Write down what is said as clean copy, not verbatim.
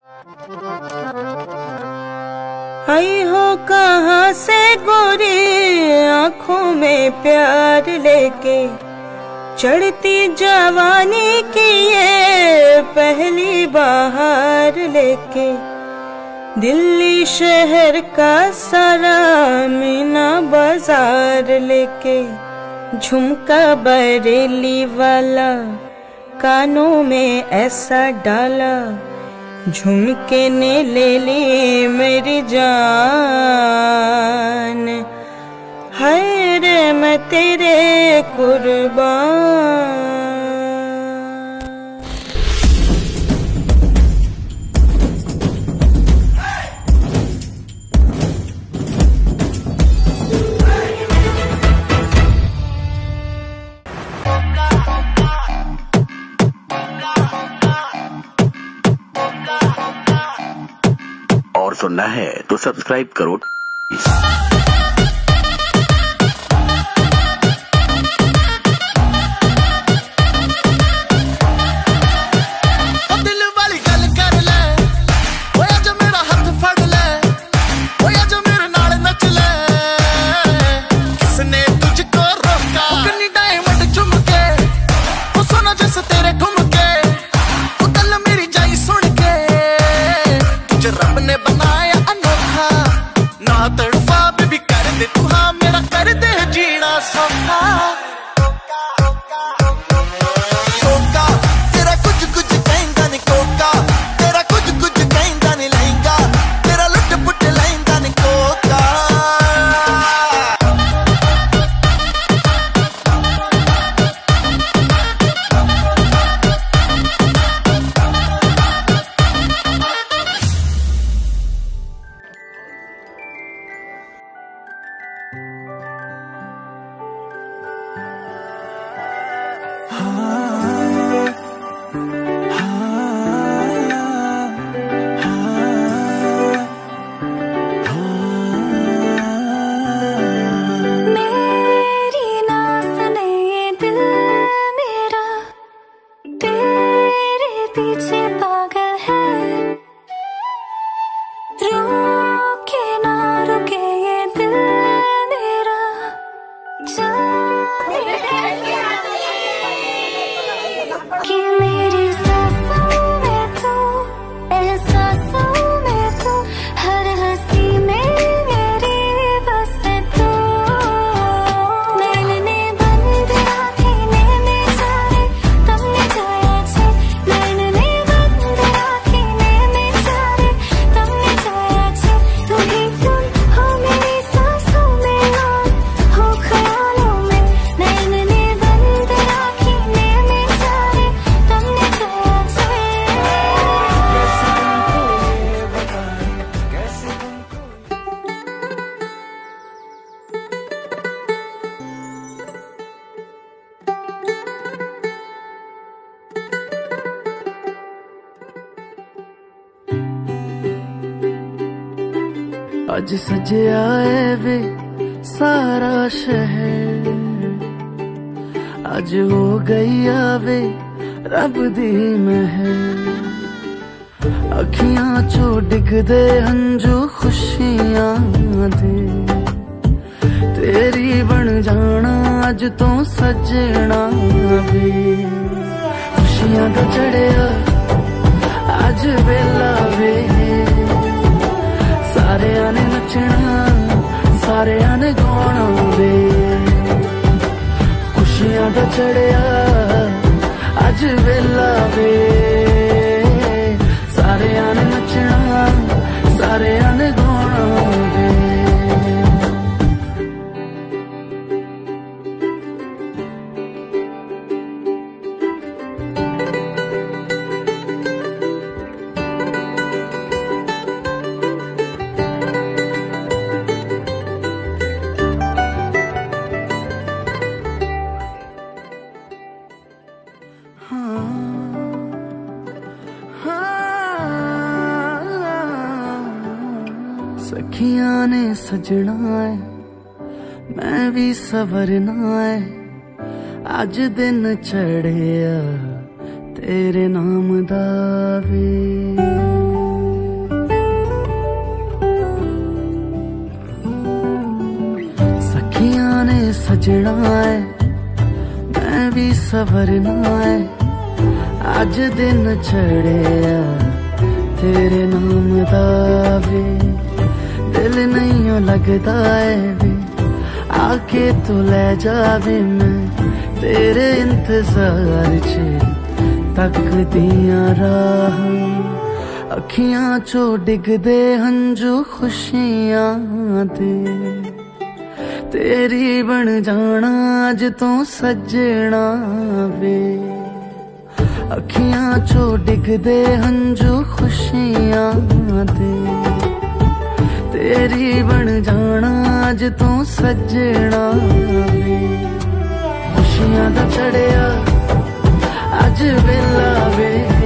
आई हो कहाँ से गोरी आँखों में प्यार लेके, चढ़ती जवानी की ये पहली बहार लेके, दिल्ली शहर का सारा मीना बाजार लेके, झुमका बरेली वाला कानों में ऐसा डाला, झुमके ने ले ली मेरी जान, हाय रे मैं तेरे कुर्बान। और सुनना है तो सब्सक्राइब करो। अज सजया है वे सारा शहर, अज हो गई आवे रब दी महर, अखियां चो डिगदे हंजू खुशियां दे, तेरी बन जाना अज तो सजना वे, खुशियां दा चढ़िया अज वेला वे, सारे ने नचना सारे ने गाना वे, खुशियां दा चढ़िया अज वेला वे, सारे ने नचना सारे ने गाना वे। सखियां ने सजना है मैं भी सवरना है, अज दिन चढ़िया तेरे नाम दा वे। सजना है मैं भी सवरना है। अज दिन चढ़िया तेरे नाम दा वे दिल नहीं लगता है वे आके तू ले जावे मैं तेरे इंतजार च तकदियां राह अखियां चो डिगदे हंजू खुशियां दे तेरी बन जाना अज तो सजना वे अखियां चो डिगदे हंजू खुशियां दे तेरी बन जाना अज तो सजना वे खुशियां दा चढ़िया अज वेला वे